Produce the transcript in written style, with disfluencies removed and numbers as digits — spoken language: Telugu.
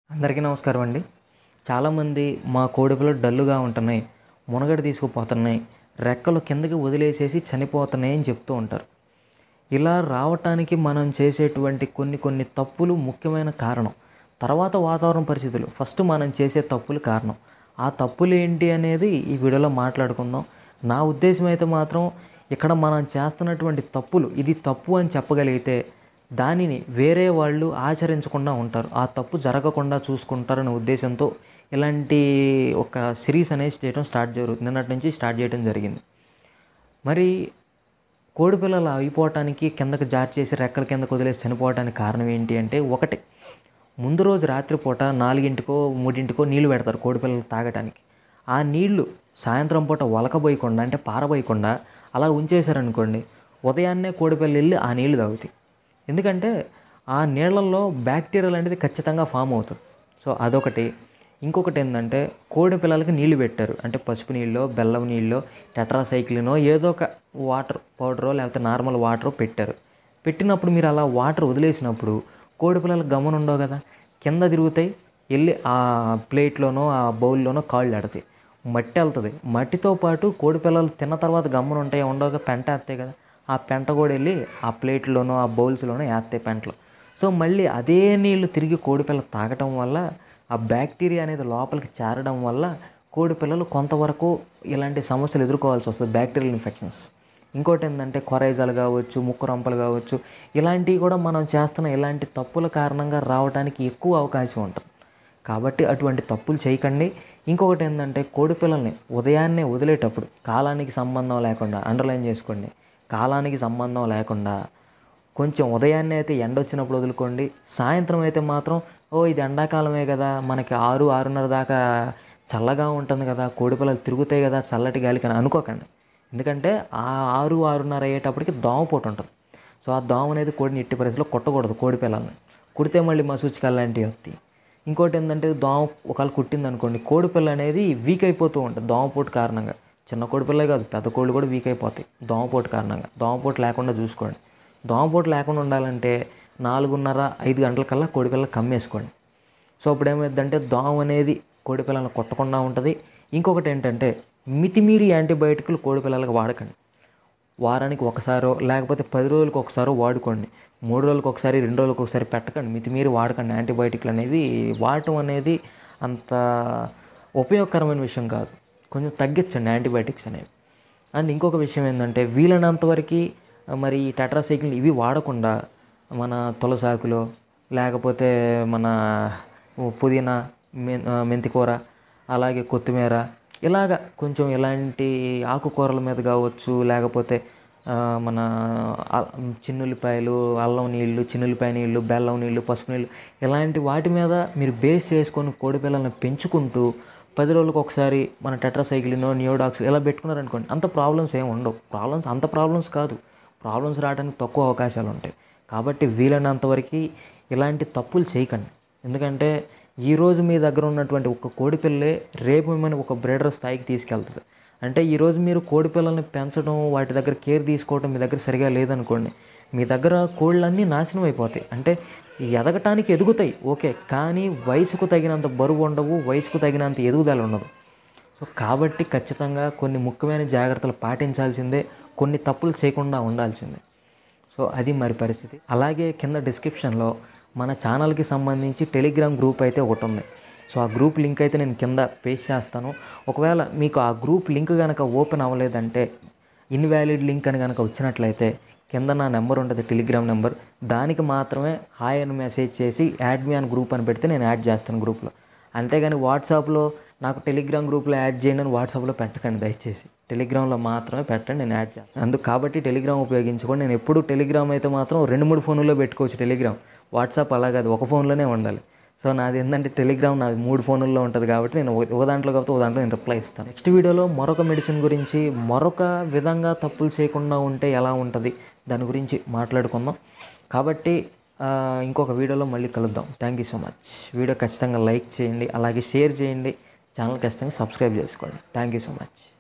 అందరికీ నమస్కారం అండి. చాలామంది మా కోడిపిల్లలు డల్లుగా ఉంటున్నాయి, మునగడ తీసుకుపోతున్నాయి, రెక్కలు కిందకి వదిలేసేసి చనిపోతున్నాయి అని చెప్తూ ఉంటారు. ఇలా రావటానికి మనం చేసేటువంటి కొన్ని తప్పులు ముఖ్యమైన కారణం. తర్వాత వాతావరణ పరిస్థితులు. ఫస్ట్ మనం చేసే తప్పులు కారణం. ఆ తప్పులు ఏంటి అనేది ఈ వీడియోలో మాట్లాడుకుందాం. నా ఉద్దేశం అయితే మాత్రం ఇక్కడ మనం చేస్తున్నటువంటి తప్పులు ఇది తప్పు అని చెప్పగలిగితే దానిని వేరే వాళ్ళు ఆచరించకుండా ఉంటారు. ఆ తప్పు జరగకుండా చూసుకుంటారనే ఉద్దేశంతో ఇలాంటి ఒక సిరీస్ అనేది నిన్నటి నుంచి స్టార్ట్ చేయడం జరిగింది. మరి కోడిపిల్లలు అయిపోవటానికి కిందకి జారి చేసి రెక్కల కిందకు వదిలేసి చనిపోవడానికి కారణం ఏంటి అంటే, ఒకటి, ముందు రోజు రాత్రిపూట 4కో 3కో నీళ్లు పెడతారు కోడిపిల్లలు తాగటానికి. ఆ నీళ్లు సాయంత్రం పూట ఒలకబోయకుండా అంటే పారబోయకుండా అలా ఉంచేశారనుకోండి, ఉదయాన్నే కోడిపిల్లలు వెళ్ళి ఆ నీళ్లు తాగుతాయి. ఎందుకంటే ఆ నీళ్ళల్లో బ్యాక్టీరియల్ అనేది ఖచ్చితంగా ఫామ్ అవుతుంది. సో అదొకటి. ఇంకొకటి ఏంటంటే, కోడి పిల్లలకి నీళ్లు పెట్టారు అంటే పసుపు నీళ్ళో బెల్లం నీళ్ళో టెట్రాసైక్లినో ఏదో ఒక వాటర్ పౌడరో లేకపోతే నార్మల్ వాటరో పెట్టారు. పెట్టినప్పుడు మీరు అలా వాటర్ వదిలేసినప్పుడు కోడి పిల్లలకు గమనం ఉండవు కదా, కింద తిరుగుతాయి, వెళ్ళి ఆ ప్లేట్లోనో ఆ బౌల్లోనో కాళ్ళు ఆడతాయి, మట్టి వెళ్తుంది. మట్టితో పాటు కోడి పిల్లలు తిన్న తర్వాత గమ్మున ఉంటాయి ఉండవుగా, పెంట వేస్తాయి కదా, ఆ పెంట కూడా వెళ్ళి ఆ ప్లేట్లోనో ఆ బౌల్స్లోనో వేస్తాయి పెంటలో. సో మళ్ళీ అదే నీళ్లు తిరిగి కోడిపిల్ల తాగటం వల్ల ఆ బ్యాక్టీరియా అనేది లోపలికి చేరడం వల్ల కోడిపిల్లలు కొంతవరకు ఇలాంటి సమస్యలు ఎదుర్కోవాల్సి వస్తుంది, బ్యాక్టీరియల్ ఇన్ఫెక్షన్స్. ఇంకోటి ఏంటంటే, కొరైజాలు కావచ్చు, ముక్కు రంపలు కావచ్చు, ఇలాంటివి కూడా మనం చేస్తున్న ఇలాంటి తప్పుల కారణంగా రావడానికి ఎక్కువ అవకాశం ఉంటుంది. కాబట్టి అటువంటి తప్పులు చేయకండి. ఇంకొకటి ఏంటంటే, కోడిపిల్లల్ని ఉదయాన్నే వదిలేటప్పుడు కాలానికి సంబంధం లేకుండా, అండర్లైన్ చేసుకోండి, కాలానికి సంబంధం లేకుండా కొంచెం ఉదయాన్నే అయితే ఎండ వచ్చినప్పుడు వదులుకోండి. సాయంత్రం అయితే మాత్రం ఇది ఎండాకాలమే కదా, మనకి 6-6:30 దాకా చల్లగా ఉంటుంది కదా, కోడిపిల్లలు తిరుగుతాయి కదా చల్లటి గాలికి అని అనుకోకండి. ఎందుకంటే ఆ 6-6:30 అయ్యేటప్పటికి దోమపోటు ఉంటుంది. సో ఆ దోమ అనేది కోడిని ఎట్టి పరిస్థితిలో కొట్టకూడదు. కోడిపిల్లల్ని కుడితే మళ్ళీ మసూచికలు లాంటివి వస్తాయి. ఇంకోటి ఏంటంటే, దోమ ఒకవేళ కుట్టింది అనుకోండి, కోడిపిల్ల అనేది వీక్ అయిపోతూ ఉంటుంది దోమపోటు కారణంగా. చిన్న కోడిపిల్లే కాదు, పెద్ద కోళ్ళు కూడా వీక్ అయిపోతాయి దోమపోటు కారణంగా. దోమపోటు లేకుండా చూసుకోండి. దోమపోటు లేకుండా ఉండాలంటే 4:30-5 గంటలకల్లా కోడిపిల్లలు కమ్మేసుకోండి. సో అప్పుడు ఏమైందంటే, దోమ అనేది కోడిపిల్లలను కొట్టకుండా ఉంటుంది. ఇంకొకటి ఏంటంటే, మితిమీరి యాంటీబయాటిక్లు కోడిపిల్లలకు వాడకండి. వారానికి ఒకసారో లేకపోతే 10 రోజులకు ఒకసారో వాడుకోండి. 3 రోజులకు ఒకసారి 2 రోజులకు ఒకసారి పెట్టకండి. మితిమీరి వాడకండి. యాంటీబయాటిక్లు అనేవి వాడటం అనేది అంత ఉపయోగకరమైన విషయం కాదు. కొంచెం తగ్గించండి యాంటీబయాటిక్స్ అనేవి. అండ్ ఇంకొక విషయం ఏంటంటే, వీలైనంతవరకు మరి ఈ టెట్రాసైక్లిన్ ఇవి వాడకుండా మన తులసాకులో లేకపోతే మన పుదీనా, మెంతికూర, అలాగే కొత్తిమీర, ఇలాగ కొంచెం ఇలాంటి ఆకుకూరల మీద కావచ్చు, లేకపోతే మన చిన్నుల్లిపాయలు, అల్లం నీళ్ళు, చిన్నుల్లిపాయ నీళ్ళు, బెల్లం నీళ్ళు, పసుపు నీళ్ళు, ఇలాంటి వాటి మీద మీరు బేస్ చేసుకొని కోడిపిల్లలను పెంచుకుంటూ 10 రోజులకు ఒకసారి మన టెట్రాసైక్లినో నియోడాక్స్ ఇలా పెట్టుకున్నారనుకోండి, అంత ప్రాబ్లమ్స్ ఏమి ఉండవు. అంత ప్రాబ్లమ్స్ కాదు, ప్రాబ్లమ్స్ రావడానికి తక్కువ అవకాశాలు ఉంటాయి. కాబట్టి వీలైనంతవరకు ఇలాంటి తప్పులు చేయకండి. ఎందుకంటే ఈరోజు మీ దగ్గర ఉన్నటువంటి ఒక కోడిపిల్లే రేపు మిమ్మల్ని ఒక బ్రీడర్ స్థాయికి తీసుకెళ్తుంది. అంటే ఈరోజు మీరు కోడిపిల్లల్ని పెంచడం, వాటి దగ్గర కేర్ తీసుకోవడం మీ దగ్గర సరిగా లేదనుకోండి, మీ దగ్గర కోళ్ళన్నీ నాశనం అయిపోతాయి. అంటే ఎదగటానికి ఎదుగుతాయి ఓకే, కానీ వయసుకు తగినంత బరువు ఉండవు, వయసుకు తగినంత ఎదుగుదల ఉండదు. సో కాబట్టి ఖచ్చితంగా కొన్ని ముఖ్యమైన జాగ్రత్తలు పాటించాల్సిందే, కొన్ని తప్పులు చేయకుండా ఉండాల్సిందే. సో అది మరి పరిస్థితి. అలాగే కింద డిస్క్రిప్షన్లో మన ఛానల్కి సంబంధించి టెలిగ్రామ్ గ్రూప్ అయితే ఒకటి ఉంది. సో ఆ గ్రూప్ లింక్ అయితే నేను కింద పేస్ట్ చేస్తాను. ఒకవేళ మీకు ఆ గ్రూప్ లింక్ కనుక ఓపెన్ అవ్వలేదంటే, ఇన్వాలిడ్ లింక్ అని కనుక వచ్చినట్లయితే కింద నా నెంబర్ ఉంటుంది, టెలిగ్రామ్ నెంబర్, దానికి మాత్రమే హాయ్ అని మెసేజ్ చేసి యాడ్ మీ అని గ్రూప్ అని పెడితే నేను యాడ్ చేస్తాను గ్రూప్లో. అంతేగాని వాట్సాప్లో నాకు టెలిగ్రామ్ గ్రూప్లో యాడ్ చేయండి అని వాట్సాప్లో పెట్టకండి దయచేసి. టెలిగ్రామ్లో మాత్రమే పెట్టండి, నేను యాడ్ చేస్తాను. కాబట్టి టెలిగ్రామ్ ఉపయోగించుకోండి. నేను ఎప్పుడు టెలిగ్రామ్ అయితే మాత్రం 2-3 ఫోన్లలో పెట్టుకోవచ్చు టెలిగ్రామ్. వాట్సాప్ అలా కాదు, ఒక ఫోన్లోనే ఉండాలి. సో నాది ఏంటంటే టెలిగ్రామ్ నాది 3 ఫోన్లలో ఉంటుంది కాబట్టి నేను ఒక దాంట్లో కాకపోతే ఒక దాంట్లో నేను రిప్లై ఇస్తాను. నెక్స్ట్ వీడియోలో మరొక మెడిసిన్ గురించి, మరొక విధంగా తప్పులు చేయకుండా ఉంటే ఎలా ఉంటుంది దాని గురించి మాట్లాడుకుందాం. కాబట్టి ఇంకొక వీడియోలో మళ్ళీ కలుద్దాం. Thank you so much. Video ఖచ్చితంగా లైక్ చేయండి, అలాగే షేర్ చేయండి, ఛానల్ ఖచ్చితంగా సబ్స్క్రైబ్ చేసుకోండి. Thank you so much.